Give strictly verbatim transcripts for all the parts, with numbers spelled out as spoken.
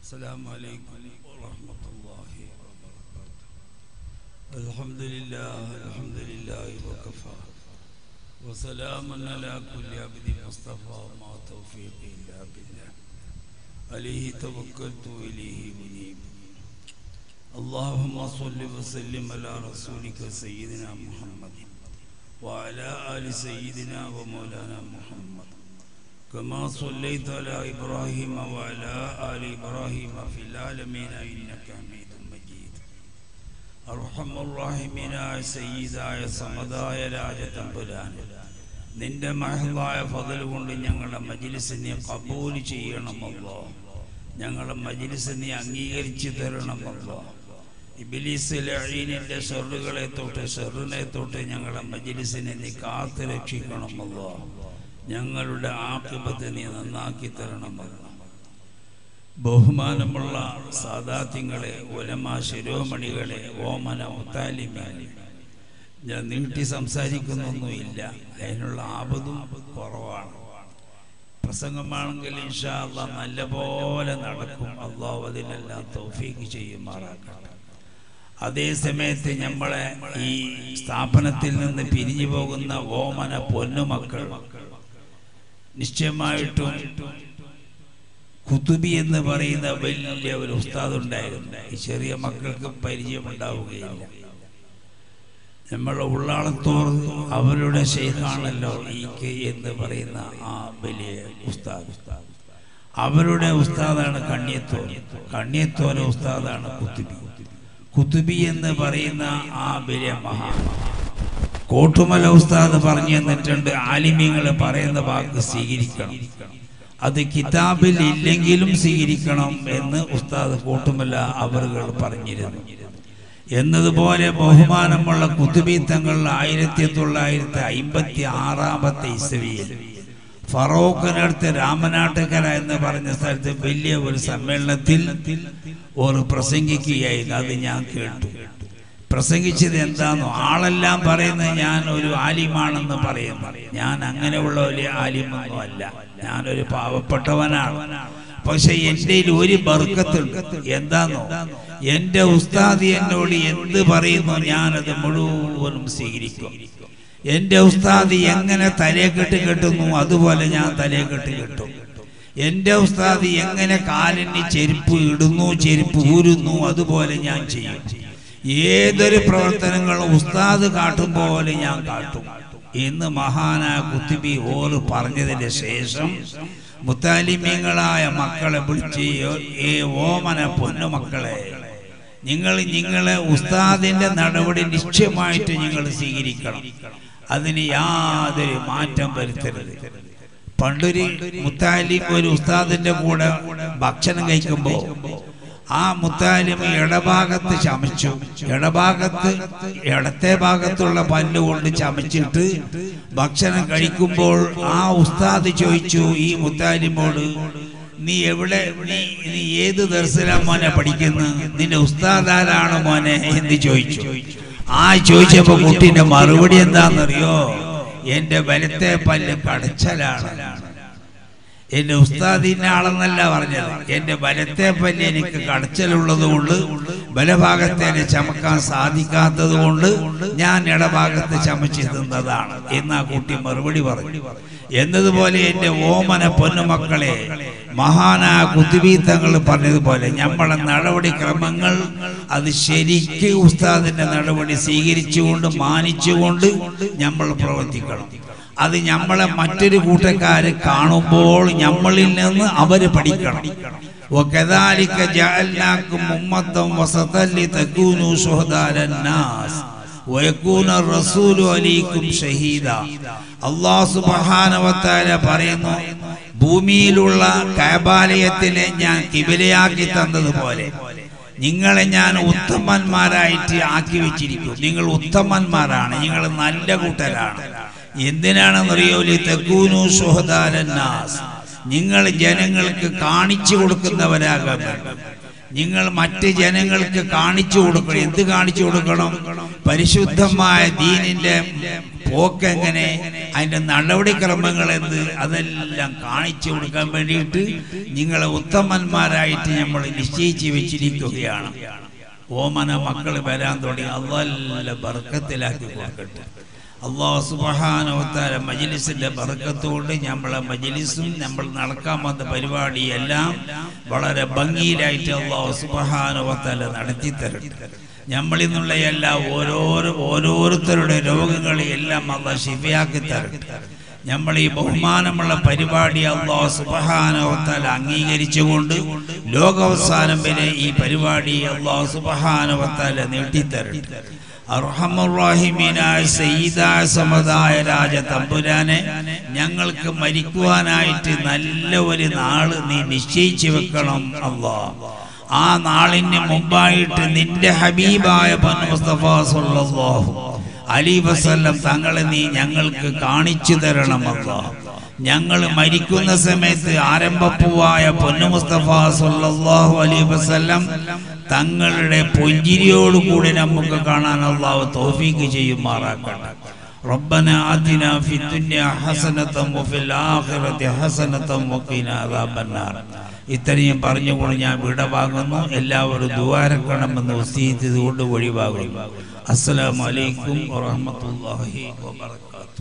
السلام عليكم ورحمة الله وبركاته. الحمد لله الحمد لله وكفى وسلام على كل عبد مصطفى ما توفيق إلا بالله عليه توكلت وإليه منيب. اللهم صل وسلم على رسولك سيدنا محمد وعلى آل سيدنا ومولانا محمد كما صليت على إبراهيم وعلى آل إبراهيم في العالمين إنك حميد مجيد. أرحم الراحمين سيداയ സമദായ രാജതമ്പുരാനെ നിന്റെ മഹദായ ഫضل കൊണ്ട് ഞങ്ങളുടെ മജ്ലിസിനെ ഖബൂൽ ചെയ്യണം അല്ലാഹ്. ഞങ്ങളുടെ മജ്ലിസിനെ അംഗീകരിച്ചു തരണം അല്ലാഹ്. ഇബ്ലീസ് ലഈനിന്റെ ശർറുകളെ തൊട്ട് ശർറിനെ തൊട്ട് ഞങ്ങളുടെ മജ്ലിസിനെ നീ കാത്തു രക്ഷിക്കണം അല്ലാഹ്. ഞങ്ങളുടെ ആഖിബത്ത് നീ നന്നാക്കി തരണമല്ല. ബഹുമാനമുള്ള സാദാത്യങ്ങളെ, ഉലമാ ശിരോമണികളെ, ഓമന മുത്താലിമീങ്ങളെ, ഞാൻ നീട്ടി സംസാരിക്കുന്നൊന്നുമില്ല, അതിനുള്ള ആപതും കുറവാണ്. പ്രസംഗമാണെങ്കിൽ ഇൻഷാ അല്ലാഹ് നല്ല പോലെ നടക്കും. അല്ലാഹു അതിനെല്ലാം തൗഫീഖ് ചെയ്യുമാറാകട്ടെ. അതേ സമയത്ത് നമ്മളെ ഈ സ്ഥാപനത്തിൽ നിന്ന് പിരിഞ്ഞു പോകുന്ന ഓമന പൊന്നുമക്കൾ നിശ്ചയമായിട്ടും കുതുബി എന്ന് പറയുന്ന വലിയ ഒരു ഉസ്താദ് ഉണ്ടായിരുന്നു. ഈ ചെറിയ മക്കൾക്ക് പരിചയമുണ്ടാവുകയില്ല. നമ്മളെ ഉള്ളാളത്തോർ അവരുടെ ശൈഖാണല്ലോ ഈ കെ എന്ന് പറയുന്ന ആ വലിയ ഉസ്താദ്. അവരുടെ ഉസ്താദാണ് കണ്ണിയത്തോർ. കണ്ണിയത്തോര ഉസ്താദാണ് കുതുബി. കുതുബി എന്ന് പറയുന്ന ആ വലിയ മഹാ കോട്ടുമല ഉസ്താദ് പറഞ്ഞു തന്നിട്ടുണ്ട്, ആലിമീങ്ങൾ പറയുന്ന വാക്ക് സ്വീകരിക്കണം, അത് കിതാബിൽ ഇല്ലെങ്കിലും സ്വീകരിക്കണം എന്ന് ഉസ്താദ് കോട്ടുമല അവറുകൾ പറഞ്ഞിരുന്നു. എന്നതുപോലെ ബഹുമാനമുള്ള കുതുബി തങ്ങൾ ആയിരത്തി തൊള്ളായിരത്തി അമ്പത്തി ആറാമത്തെ ഇസ്വിയിൽ ഫറോക്കിനടുത്ത് രാമനാട്ടുകര എന്ന് പറഞ്ഞ സ്ഥലത്ത് വലിയ ഒരു സമ്മേളനത്തിൽ ഒരു പ്രസംഗിക്കുകയായിരുന്നു. അത് ഞാൻ കേട്ടു. പ്രസംഗിച്ചത് എന്താണോ, ആളെല്ലാം പറയുന്നത് ഞാൻ ഒരു ആലിമാണെന്ന് പറയുന്നു. ഞാൻ അങ്ങനെയുള്ള വലിയ ആലിമൊന്നും അല്ല, ഞാനൊരു പാവപ്പെട്ടവനാണ്. പക്ഷെ എൻ്റെ ഒരു ബർക്കത്തുണ്ട്. എന്താന്നോ, എൻ്റെ ഉസ്താദ് എന്നോട് എന്ത് പറയുന്നു ഞാനത് മുഴുവനും സ്വീകരിക്കും. എൻ്റെ ഉസ്താദ് എങ്ങനെ തലയെക്കെട്ട് കെട്ടുന്നു അതുപോലെ ഞാൻ തലയെക്കെട്ട് കെട്ടും. എൻ്റെ ഉസ്താദ് എങ്ങനെ കാലിന് ചെരുപ്പ് ഇടുന്നു ചെരുപ്പ് ഊരുന്നു അതുപോലെ ഞാൻ ചെയ്യും. ഏതൊരു പ്രവർത്തനങ്ങളും ഉസ്താദ് കാട്ടും പോലെ ഞാൻ കാട്ടും എന്ന് മഹാനായ കുത്തുബി ഓർ പറഞ്ഞതിന് ശേഷം മുത്താലിമീങ്ങളായ മക്കളെ വിളിച്ച്, ഏ ഓമന പൊന്നുമക്കളെ, നിങ്ങൾ നിങ്ങളെ ഉസ്താദിന്റെ നടപടി നിശ്ചയമായിട്ട് നിങ്ങൾ സ്വീകരിക്കണം. അതിന് യാതൊരു മാറ്റം വരുത്തരുത്. പണ്ടൊരു മുത്താലിം ഒരു ഉസ്താദിന്റെ കൂടെ ഭക്ഷണം കഴിക്കുമ്പോ ആ മുത്താലിം ഇടഭാഗത്ത് ചമച്ചു. ഇടഭാഗത്ത് ഇടത്തെ ഭാഗത്തുള്ള പല്ലുകൊണ്ട് ചമച്ചിട്ട് ഭക്ഷണം കഴിക്കുമ്പോൾ ആ ഉസ്താദ് ചോദിച്ചു ഈ മുത്താലിമോട്, നീ എവിടെ, നീ നീ ഏത് ദർസിലാ മോനെ പഠിക്കുന്നു, നിന്റെ ഉസ്താദാരാണ് മോനെ എന്ന് ചോദിച്ചു. ആ ചോദിച്ചപ്പോ കുട്ടീന്റെ മറുപടി എന്താണെന്നറിയോ, എന്റെ വലത്തെ പല്ല് കടച്ചലാണ്. എന്റെ ഉസ്താദിന്റെ ആളെന്നല്ല പറഞ്ഞത്, എന്റെ വലത്തെ പല്ല് എനിക്ക് കടച്ചലുള്ളത് കൊണ്ട് ബലഭാഗത്തെ ചമക്കാൻ സാധിക്കാത്തത് കൊണ്ട് ഞാൻ ഇടഭാഗത്ത് ചമച്ചു തിന്നതാണ് എന്ന് ആ കുട്ടി മറുപടി പറഞ്ഞു. എന്നതുപോലെ എന്റെ ഓമന പൊന്നുമക്കളെ, മഹാനായ കുതുബി തങ്ങൾ പറഞ്ഞതുപോലെ നമ്മളെ നടപടിക്രമങ്ങൾ അത് ശരിക്ക് ഉസ്താദിന്റെ നടപടി സ്വീകരിച്ചുകൊണ്ട് മാനിച്ചുകൊണ്ട് നമ്മൾ പ്രവർത്തിക്കണം. അത് നമ്മളെ മറ്റൊരു കൂട്ടക്കാര് കാണുമ്പോൾ നമ്മളിൽ നിന്ന് അവര് പഠിക്കണം. വകദാലിക ജഅൽനാകും ഉമ്മത്തൻ വസതൻ ലിതകൂനു ശുഹദാഅ അന്നാസ് വയകൂന റസൂലു അലൈക്കും ഷഹീദ. അല്ലാഹു സുബ്ഹാനഹു വ തആല പറയുന്നു, ഭൂമിയിലുള്ള കഅബാലയത്തിനെ ഞാൻ ഖിബലയാക്കി തന്നതുപോലെ നിങ്ങളെ ഞാൻ ഉത്തമന്മാരായിട്ട് ആക്കി വെച്ചിരിക്കും. നിങ്ങൾ ഉത്തമന്മാരാണ്, നിങ്ങൾ നല്ല കൂട്ടരാണ്. എന്തിനാണെന്നറിയോ, ലിതകൂനു ശുഹദാഅ അന്നാസ്, നിങ്ങൾ ജനങ്ങൾക്ക് കാണിച്ചു കൊടുക്കുന്നവരാകാൻ. നിങ്ങൾ മറ്റ് ജനങ്ങൾക്ക് കാണിച്ചു കൊടുക്കണം. എന്ത് കാണിച്ചു കൊടുക്കണം? പരിശുദ്ധമായ ദീനിന്റെ പോക്കെങ്ങനെ, അതിൻ്റെ നടപടിക്രമങ്ങൾ എന്ത്, അതെല്ലാം കാണിച്ചു കൊടുക്കാൻ വേണ്ടിയിട്ട് നിങ്ങളെ ഉത്തമന്മാരായിട്ട് നമ്മൾ നിശ്ചയിച്ച് വെച്ചിരിക്കുകയാണ്. ഓമന മക്കൾ വരാൻ തുടങ്ങി. അള്ളാഹ് ബർക്കത്തിലാക്കി കൊടുക്കട്ടെ. അല്ലാഹു സുബ്ഹാനഹു വ തആല മജ്ലിസിന്റെ ബർക്കത്ത് കൊണ്ട് നമ്മളെ മജ്ലിസും നമ്മൾ നടക്കാൻ വന്ന പരിപാടിയെല്ലാം വളരെ ഭംഗിയിലായിട്ട് അല്ലാഹു സുബ്ഹാനഹു വ തആല നടത്തി തരട്ടെ. നമ്മളിൽ നിന്നുള്ള എല്ലാ ഓരോരോ ഓരോരുത്തരുടെ രോഗങ്ങളെല്ലാം അല്ലാഹു ശിഫയാക്കി തരട്ടെ. നമ്മൾ ഈ ബഹുമാനമുള്ള പരിപാടി അല്ലാഹു സുബ്ഹാനഹു വ തആല അംഗീകരിച്ചുകൊണ്ട് ലോകാവസാനം വരെ ഈ പരിപാടി അല്ലാഹു സുബ്ഹാനഹു വ തആല നീട്ടിത്തരട്ടെ. അർഹമുർറഹീമീനായ സയ്യിദായ സമദായ രാജ തമ്പുരാനെ, ഞങ്ങൾക്ക് മരിക്കുവാനായിട്ട് നല്ല ഒരു നാള് നീ നിശ്ചയിച്ചു വെക്കണം അല്ലാഹ്. ആ നാളിന് മുമ്പായിട്ട് നിന്റെ ഹബീബായ മുസ്തഫ സല്ലല്ലാഹു അലൈഹി വസല്ലം തങ്ങളെ നീ ഞങ്ങൾക്ക് കാണിച്ചു തരണം അല്ലാഹ്. ഞങ്ങൾ മരിക്കുന്ന സമയത്ത് ആരംഭപ്പൂവായ പൊന്നു മുസ്തഫ സല്ലല്ലാഹു അലൈഹി വസല്ലം തങ്ങളുടെ പുഞ്ചിരിയോടുകൂടി നമുക്ക് കാണാൻ അല്ലാഹു തൗഫീഖ് ചെയ്യുമാറാക്കട്ടെ. റബ്ബന ആതിനാ ഫിദ്ദുനിയ ഹസനതൻ വഫിൽ ആഖിറതി ഹസനതൻ വഖിനാ അദാബന്നാർ. ഇത്രയും പറഞ്ഞുകൊണ്ട് ഞാൻ വിടവാങ്ങുന്നു. എല്ലാവരും ദുആരക്കണമെന്ന് വസിയത്ത് ചെയ്തുകൊണ്ട് ഒഴിവാകുന്നു. അസ്സലാമു അലൈക്കും വറഹ്മത്തുള്ളാഹി വബറകാതുഹു.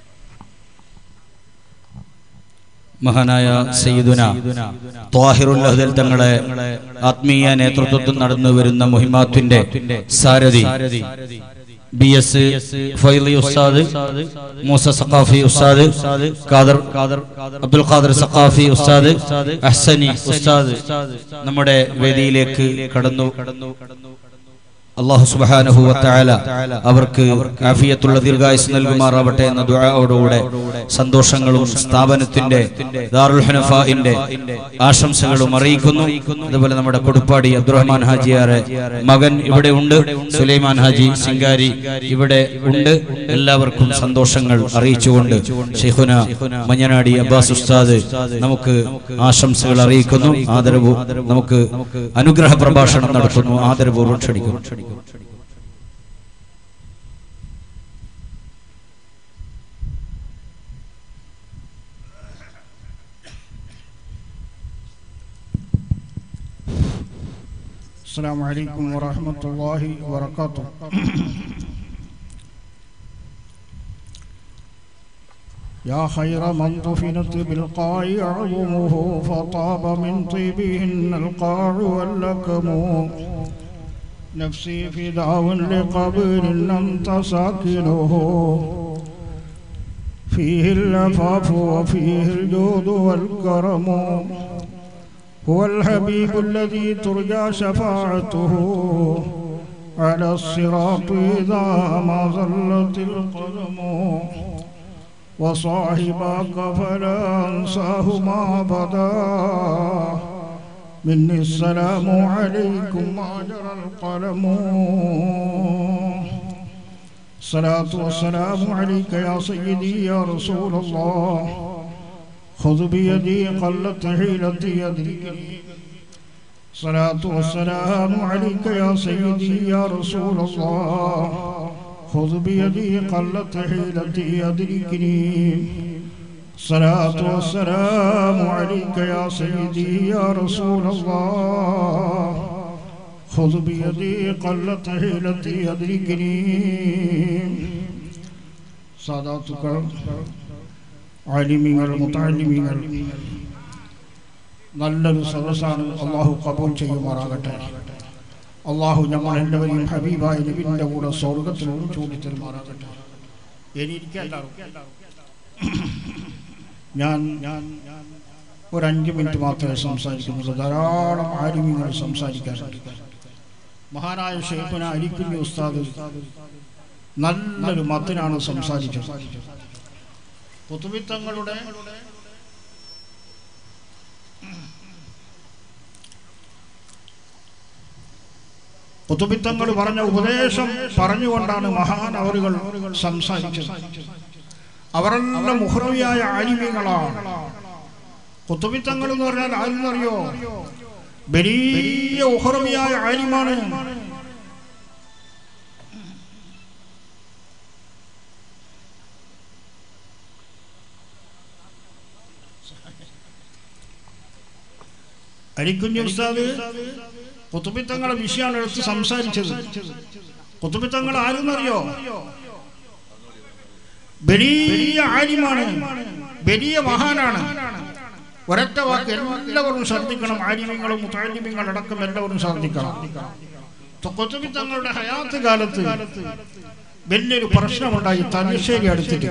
മഹാനായ സയ്യിദുന ത്വാഹിറുൽ അഹ്ദൽ തങ്ങളെ ആത്മീയ നേതൃത്വത്തിൽ നടന്നു വരുന്ന മുഹിമാത്തിന്റെ സാരഥി ബി എസ് ഫൈലി ഉസ്താദ്, മൂസ സഖാഫി ഉസ്താദ്, ഖാദർ അബ്ദുൽ ഖാദർ സഖാഫി ഉസ്താദ്, അഹ്സനി ഉസ്താദ് നമ്മുടെ വേദിയിലേക്ക് കടന്നു. അല്ലാഹു സുബ്ഹാനഹു വ തആല അവർക്ക് ആഫിയത്തുള്ള ദീർഘായുസ് നൽകുമാറാവട്ടെ എന്ന ദുആയോടുകൂടെ സന്തോഷങ്ങളും സ്ഥാപനത്തിന്റെ ദാറുൽ ഹുനഫാഇന്റെ ആശംസകളും അറിയിക്കുന്നു. അതുപോലെ നമ്മുടെ കൊടുപ്പാടി അബ്ദുറഹ്മാൻ ഹാജിയാറെ മകൻ ഇവിടെ ഉണ്ട്, സുലൈമാൻ ഹാജി സിംഗാരി ഇവിടെ ഉണ്ട്. എല്ലാവർക്കും സന്തോഷങ്ങൾ അറിയിച്ചുകൊണ്ട് ശൈഖുന മഞ്ഞനാടി അബ്ബാസ് ഉസ്താദ് നമുക്ക് ആശംസകൾ അറിയിക്കുന്നു. ആദരവ് നമുക്ക് അനുഗ്രഹ പ്രഭാഷണം നടത്തുന്നു. ആദരപൂർവ്വം ക്ഷണിക്കുന്നു. السلام عليكم ورحمة الله وبركاته. يا خير من طفنت بالقاع عظمه فطاب من طيبهن القاع واللكم. نفسي فداء لقبر أنت ساكنه فيه العفاف وفيه الجود والكرم. هو الحبيب الذي ترجى شفاعته على الصراط إذا ما زلت القدم. وصاحبك فلا أنساهما أبدا مني السلام عليكم أجر القلم. الصلاة والسلام عليك يا سيدي يا رسول الله. خذ بيدي قلت حيلتي أدركني. الصلاة والسلام عليك يا سيدي يا رسول الله. خذ بيدي قلت حيلتي أدركني. الصلاة والسلام عليك يا سيدي يا رسول الله. خذ بيدي قلت حيلتي أدركني. ساداتك عالمين المتعلمين നല്ലൊരു സദസ്സാണ്. അള്ളാഹു കബൂൽ ചെയ്യുമാറാകട്ടെ. അള്ളാഹു നമ്മൾ എല്ലാവരെയും ഹബീബായ നബിയുടെ കൂടെ സ്വർഗത്തിൽ ചൂടി തരുമാറാകട്ടെ. ഞാൻ ഞാൻ ഒരു അഞ്ച് മിനിറ്റ് മാത്രമേ സംസാരിക്കുന്നുള്ളൂ. ധാരാളം ആലിമീങ്ങൾ സംസാരിക്കാറുണ്ട്. മഹാനായ ശൈഖുന അലിക്കുഞ്ഞി ഉസ്താദ് നല്ലൊരു മത്തിനാണ് സംസാരിച്ചത്. ഖുതുബിത്തങ്ങളുടെ ഖുതുബിത്തങ്ങൾ പറഞ്ഞ ഉപദേശം പറഞ്ഞുകൊണ്ടാണ് മഹാൻ അവരുകൾ സംസാരിച്ചത്. അവരെല്ലാം മുഹ്റവിയായ ആലിമീങ്ങളാണ്. ഖുതുബിത്തങ്ങൾ എന്ന് പറഞ്ഞാൽ ആരെന്നറിയോ? വലിയ ഉഹ്റവിയായ ആലിമാണ്. അരിക്കുഞ്ഞി ഉസ്താദ് ഖുതുബി തങ്ങളെ വിഷയമാണ് എടുത്ത് സംസാരിച്ചത്. ഖുതുബി തങ്ങൾ ആരെന്നറിയോ? വലിയ ആലിമാണ്, വലിയ മഹാനാണ്. ഒരൊറ്റ വാക്ക് എല്ലാവരും ശ്രദ്ധിക്കണം. ആലിമീങ്ങളും മുതഅല്ലിമീങ്ങളും അടക്കം എല്ലാവരും ശ്രദ്ധിക്കണം. ഖുതുബി തങ്ങളുടെ ഹയാത്ത് കാലത്ത് വലിയൊരു പ്രശ്നമുണ്ടായി തലശ്ശേരി അടുത്തിട്ട്.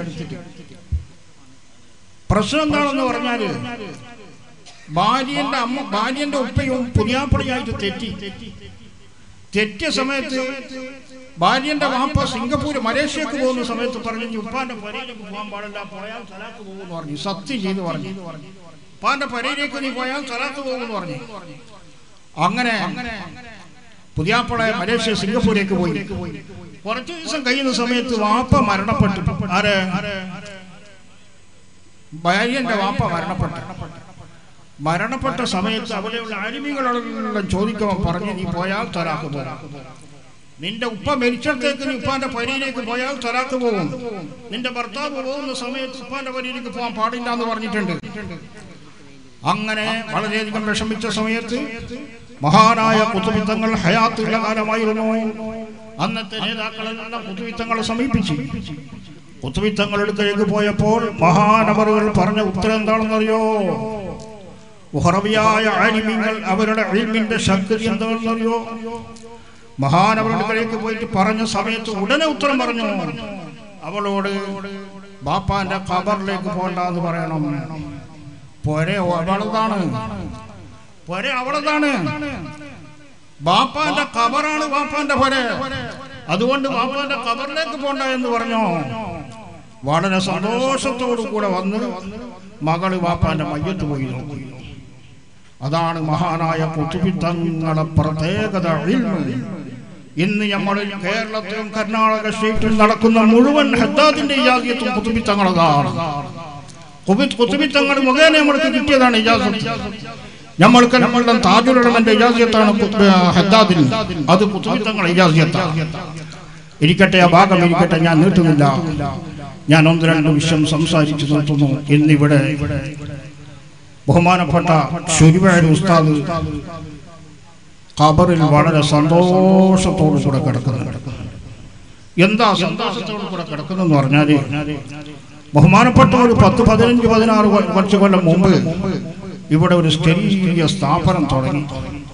പ്രശ്നം എന്താണെന്ന് പറഞ്ഞാല് ഭാര്യന്റെ അമ്മ ഭാര്യന്റെ ഉപ്പയും പുതിയാപ്പടിയായിട്ട് തെറ്റി. തെറ്റിയ സമയത്ത് ഭാര്യന്റെ വാപ്പ സിംഗപ്പൂര് മലേഷ്യക്ക് പോകുന്ന സമയത്ത് പറഞ്ഞു ഉപ്പാന്റെ പരയിലേക്ക് പോകാൻ പാടില്ല, പോയാൽ തലാക്ക് പോകുമെന്ന് പറഞ്ഞു. സത്യം ചെയ്ത് പറഞ്ഞു ഉപ്പാന്റെ പരയിലേക്ക് നീ പോയാൽ തലാക്ക് പോകുമെന്ന് പറഞ്ഞു. അങ്ങനെ പുതിയാപ്പള മലേഷ്യ സിംഗപ്പൂരേക്ക് പോയി. കുറച്ചു ദിവസം കഴിയുന്ന സമയത്ത് വാപ്പ മരണപ്പെട്ടു. ആര്? ഭാര്യന്റെ വാപ്പ മരണപ്പെട്ടു. മരണപ്പെട്ട സമയത്ത് അവിടെയുള്ള ആലിമീകളെല്ലാം ചോദിക്കുമ്പോൾ പറഞ്ഞു നീ പോയാൽ തലാക്ക് പോകും. നിന്റെ ഉപ്പ മരിച്ചിടത്തേക്ക് നീ ഉപ്പാന്റെ പരയിലേക്ക് പോയാൽ തലാക്ക് പോകും. നിന്റെ ഭർത്താവ് പോകുന്ന സമയത്ത് ഉപ്പാന്റെ പരയിലേക്ക് പോകാൻ പാടില്ല എന്ന് പറഞ്ഞിട്ടുണ്ട്. അങ്ങനെ വളരെയധികം വിഷമിച്ച സമയത്ത് മഹാനായ ഖുതുബി തങ്ങൾ ഹയാത്തുള്ള കാലമായിരുന്നു. അന്നത്തെ നേതാക്കളെല്ലാം ഖുതുബി തങ്ങളെ സമീപിച്ചു. ഖുതുബി തങ്ങളുടെ അടുത്തേക്ക് പോയപ്പോൾ മഹാനവറുകൾ പറഞ്ഞ ഉത്തരം എന്താണെന്നറിയോ? ഉഹറബിയായ ആലിമീങ്ങൾ അവരുടെ ഇൽമിന്റെ ശക്തി എന്താണെന്നറിയോ? മഹാനവരുടെ അടുത്തേക്ക് പോയിട്ട് പറഞ്ഞ സമയത്ത് ഉടനെ ഉത്തരം പറഞ്ഞു, അവളോട് ബാപ്പാന്റെ ഖബറിലേക്ക് പോകണ്ടെന്ന് പറയണം. പൊരെ അവളതാണ്, പൊരെ അവളതാണ്. ബാപ്പാന്റെ ഖബറാണ് ബാപ്പാന്റെ പൊരെ. അതുകൊണ്ട് ബാപ്പാന്റെ ഖബറിലേക്ക് പോണ്ട എന്ന് പറഞ്ഞു. വളരെ സന്തോഷത്തോടു കൂടെ വന്ന് മകള് ബാപ്പാന്റെ മയ്യത്ത് പോയി നോക്കി. അതാണ് മഹാനായ ഖുതുബി തങ്ങളുടെ പ്രത്യേകത ഇൽമ്. ഇന്ന് നമ്മൾ കേരളത്തിലും കർണാടക സ്റ്റേറ്റിലും നടക്കുന്ന മുഴുവൻ ഹദ്ദാദിന്റെ ഇജാസത്തും ഖുതുബി തങ്ങളതാണ്. ഖുതുബി തങ്ങൾ മുഖേന നമ്മൾക്ക് കിട്ടിയതാണ് ഇജാസത്ത്. നമ്മൾക്ക് നമ്മളുടെ താജുൽ ഉലമന്റെ ഇജാസത്താണ് ഹദ്ദാദിന്, അത് ഖുതുബി തങ്ങളുടെ ഇജാസത്താണ്. ഇരിക്കട്ടെ, ആ ഭാഗം ഇരിക്കട്ടെ, ഞാൻ നീട്ടുന്നില്ല. ഞാൻ ഒന്ന് രണ്ട് വിഷയം സംസാരിച്ചു നിർത്തുന്നു. ഇന്നിവിടെ ബഹുമാനപ്പെട്ട ശുരിവാരി ഉസ്താദ് ഖബറിൽ വളരെ സന്തോഷത്തോടു കൂടെ കിടക്കുന്നുണ്ട്. എന്താ സന്തോഷത്തോടു കൂടെ കിടക്കുന്നെന്ന് പറഞ്ഞാല് ബഹുമാനപ്പെട്ട ഒരു പത്ത് പതിനഞ്ച് പതിനാറ് കുറച്ച് കൊല്ലം മുമ്പ് ഇവിടെ ഒരു ചെറിയ സ്ഥാപനം തുടങ്ങി.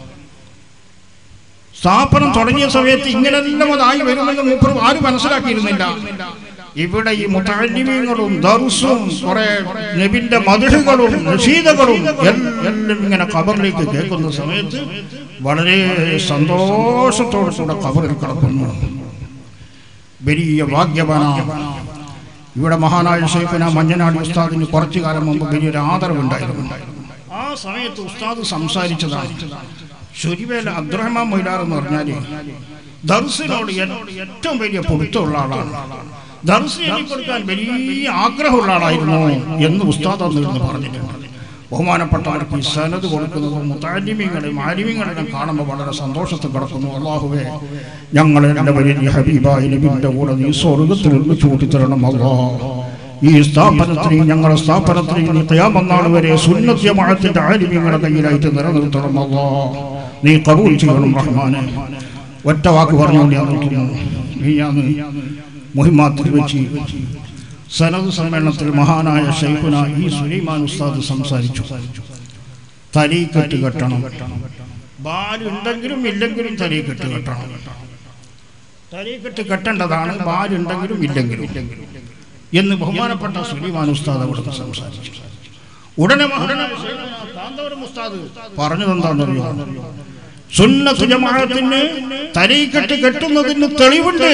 സ്ഥാപനം തുടങ്ങിയ സമയത്ത് ഇങ്ങനെല്ലാം അതായി വരുമെന്ന് മൂപ്പർ ആരും മനസ്സിലാക്കിയിരുന്നില്ല. ഇവിടെ ഈ മുതഅല്ലിമീങ്ങളും ദർസും കുറെ നബിന്റെ മദ്ഹുകളും നശീദകളും എല്ലാം ഇങ്ങനെ ഖബറിലേക്ക് കേൾക്കുന്ന സമയത്ത് വളരെ സന്തോഷത്തോടെ കൂടെ ഖബറിൽ കിടക്കുന്നു. വലിയ ഭാഗ്യവാനാണ്. ഇവിടെ മഹാനായ ശൈഖുന മഞ്ഞനാടി ഉസ്താദിന് കുറച്ചു കാലം മുമ്പ് വലിയൊരു ആദരവുണ്ടായിരുന്നു. ആ സമയത്ത് ഉസ്താദ് സംസാരിച്ചതാണ്. ശുരിവേല അബ്ദുറഹ്മാൻ മൊയ്ലാർ എന്ന് പറഞ്ഞാല് ദർസിനോട് ഏറ്റവും വലിയ പൊരുത്തമുള്ള ആളാണ്. ദർസ് കൊടുക്കാൻ വലിയ ആഗ്രഹമുള്ള ആളായിരുന്നു എന്ന് ഉസ്താദ് അന്നിരുന്ന് പറഞ്ഞിട്ടുണ്ട്. ബഹുമാനപ്പെട്ടവർക്ക് ഈ സനത് കൊടുക്കുന്നതും മുതഅല്ലിമീങ്ങളെയും ആലിമീങ്ങളെയും കാണുമ്പോൾ വളരെ സന്തോഷത്തിൽ കിടക്കുന്നു. അല്ലാഹുവേ, ഞങ്ങളെ എൻ്റെ വലിയ ഹബീബായ നബിയുടെ കൂടെ നീ സ്വർഗ്ഗത്തിൽ നിന്ന് ചൂട്ടിത്തരണം. അല്ലാഹ്, ഈ സ്ഥാപനത്തിനെയും ഞങ്ങളുടെ സ്ഥാപനത്തിനെയും നീ ഖിയാമത്ത് നാൾ വരെ സുന്നത്ത് ജമാഅത്തിന്റെ ആലിമീങ്ങളുടെ കയ്യിലായിട്ട് നിലനിർത്തണം. അല്ലാഹ്, നീ ഖബൂൽ ചെയ്യണം റഹ്മാനെ. ഒറ്റ വാക്ക് പറഞ്ഞുകൊണ്ട് ഞാൻ നോക്കുന്നു. മുഹിമാത്തിൽ വെച്ച് സനദ് സമ്മേളനത്തിൽ മഹാനായ ശൈഖുന ഈ സുലൈമാൻ ഉസ്താദ് സംസാരിച്ചു. തരീഖത്ത് കെട്ടണം, ബാലുണ്ടെങ്കിലും ഇല്ലെങ്കിലും തരീഖത്ത് കെട്ടണം. തരീഖത്ത് കെട്ടേണ്ടതാണ്, ബാലുണ്ടെങ്കിലും ഇല്ലെങ്കിലും എന്ന് ബഹുമാനപ്പെട്ട സുലൈമാൻ ഉസ്താദ് അവിടെ സംസാരിച്ചു. ഉടനെ കാന്തപുരം ഉസ്താദ് പറഞ്ഞതെന്താണെന്നറിയോ? സുന്നത്ത് ജമാഅത്തിന് തരീഖത്ത് കെട്ടുന്നതിന് തെളിവുണ്ട്,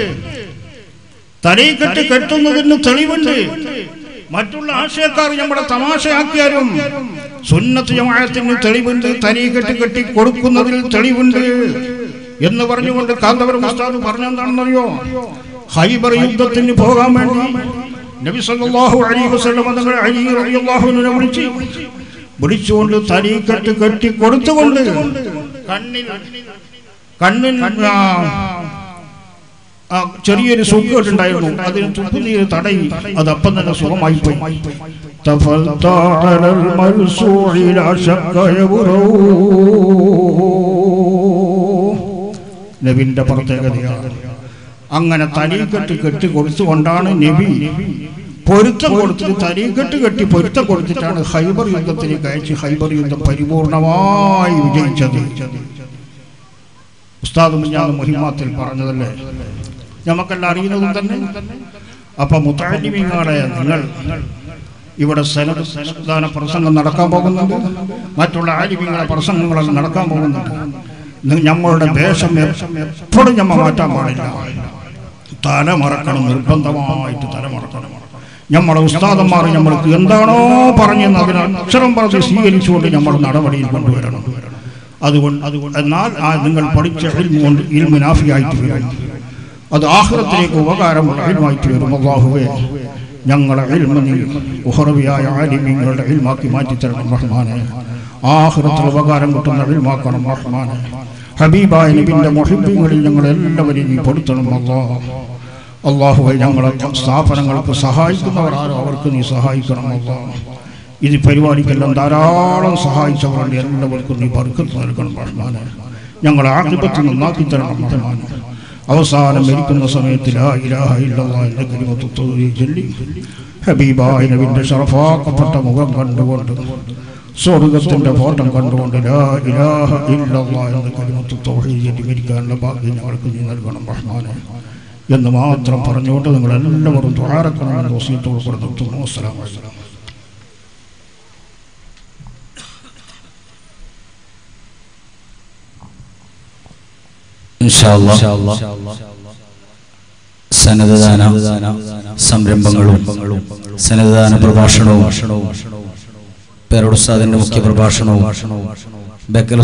തരീഖത്ത് കെട്ടുന്നതിന് തെളിവുണ്ട്. മറ്റുള്ള ആശയക്കാർ നമ്മുടെ തമാശയാക്കിയാലും സുന്നത്ത് ജമാഅത്തിന് തെളിവുണ്ട്, തരീഖത്ത് കെട്ടി കൊടുക്കുന്നതിൽ തെളിവുണ്ട് എന്ന് പറഞ്ഞുകൊണ്ട് കാന്തപുരം ഉസ്താദ് പറഞ്ഞെന്താണെന്നറിയോ? ഖൈബർ യുദ്ധത്തിന് പോകാൻ വേണ്ടി നബി സല്ലല്ലാഹു അലൈഹി വസല്ലം തങ്ങൾ അലി റളിയല്ലാഹു അൻഹുവിനെ വിളിച്ചു വിളിച്ചുകൊണ്ട് തരീഖത്ത് കെട്ടി കൊടുത്തുകൊണ്ട് കണ്ണിൽ കണ്ണിൽ ചെറിയൊരു സുഖമുണ്ടായിരുന്നു, അതിന് തുപ്പുനീര് തടയി, അത് അപ്പം തന്നെ സുഖമായി പോയി. നബിന്റെ പ്രത്യേകതയാണ്. അങ്ങനെ തരീക്കെട്ട് കെട്ടി കൊടുത്തുകൊണ്ടാണ് നബി പൊരുത്തം കൊടുത്തിട്ട് തരീക്കെട്ട് കെട്ടി പൊരുത്തം കൊടുത്തിട്ടാണ് ഖൈബർ യുദ്ധത്തിലേക്ക് അയച്ച് ഖൈബർ യുദ്ധം പരിപൂർണമായി വിജയിച്ചത്. ഉസ്താദ് മുഞ്ഞാദ് മുഹിമാത്തിൽ പറഞ്ഞതല്ലേ, നമുക്കെല്ലാം അറിയുന്നതും തന്നെ. അപ്പൊ മുത്തഅല്ലിമീങ്ങളെ, നിങ്ങൾ ഇവിടെ സനദ് സനദാന പ്രസംഗം നടക്കാൻ പോകുന്നുണ്ട്, മറ്റുള്ള ആലിമീങ്ങളെ പ്രസംഗങ്ങളെല്ലാം നടക്കാൻ പോകുന്നുണ്ട്. നമ്മളുടെ വേഷം എപ്പോഴും നമ്മൾ മാറ്റാൻ പാടില്ല. തല മറക്കണം, നിർബന്ധമായിട്ട് തല മറക്കണം. നമ്മളെ ഉസ്താദന്മാർ നമ്മൾക്ക് എന്താണോ പറഞ്ഞെന്ന് അതിന് അക്ഷരം പറഞ്ഞ് സ്വീകരിച്ചുകൊണ്ട് നമ്മൾ നടപടിയിൽ കൊണ്ടുവരണം. അതുകൊണ്ട് അതുകൊണ്ട് എന്നാൽ ആ നിങ്ങൾ പഠിച്ച ഇൽമു കൊണ്ട് ഇൽമു നാഫിയായിട്ട് വരും, അത് ആഖിറത്തിലേക്ക് ഉപകാരമുള്ള ഇൽമായിട്ട് വരും. അല്ലാഹുവേ, ഞങ്ങളെ ഇൽമു നീ ഉഖറവിയായ ആലിമീങ്ങളുടെ ഇൽമാക്കി മാറ്റിത്തരണം റഹ്മാനെ. ആഖിറത്തിൽ ഉപകാരം കിട്ടുന്ന ഇൽമാക്കണം റഹ്മാനെ. ഹബീബായ നബിയുടെ മുഹിബ്ബീങ്ങളിൽ ഞങ്ങളെല്ലാവരെയും നീ പെടുത്തണം അല്ലാഹ്. അല്ലാഹുവേ, ഞങ്ങളെ സ്ഥാപനങ്ങൾക്ക് സഹായിക്കുന്നവർ ആരോ അവർക്ക് നീ സഹായിക്കണം അല്ലാഹ്. ഇത് പരിപാടിക്കെല്ലാം ധാരാളം സഹായിച്ചവരുടെ എല്ലാവർക്കും നീ ബർക്കത്ത് നൽകണം റഹ്മാനെ. ഞങ്ങളെ ആഖിബത്ത് നന്നാക്കി തരണം റഹ്മാനെ. അവസാനം മരിക്കുന്ന സമയത്ത് ലാ ഇലാഹ ഇല്ലല്ലാഹ് എന്ന കലിമത്ത് ചൊല്ലി ഹബീബായ നബിയുടെ ശറഫാക്കപ്പെട്ട മുഖം കണ്ടുകൊണ്ട് സ്വർഗത്തിന്റെ ഫോട്ടം കണ്ടുകൊണ്ട് ലാ ഇലാഹ ഇല്ലല്ലാഹ് എന്ന കലിമത്ത് തൗഹീദ് ചൊല്ലി മരിക്കാനുള്ള ഭാഗ്യം ഞങ്ങൾക്ക് നീ നൽകണം റഹ്മാനെ എന്ന് മാത്രം പറഞ്ഞുകൊണ്ട് നിങ്ങളെല്ലാവരും ദുആറക്കണമെന്ന് വസിയത്തോട് കൂടെ നിർത്തുന്നു. അസ്സലാമു അലൈക്കും. സനദദാന സംരംഭങ്ങളും സനദദാന പ്രഭാഷണവും പേരോട് ഉസ്താദിന്റെ മുഖ്യ പ്രഭാഷണവും ബേക്കൽ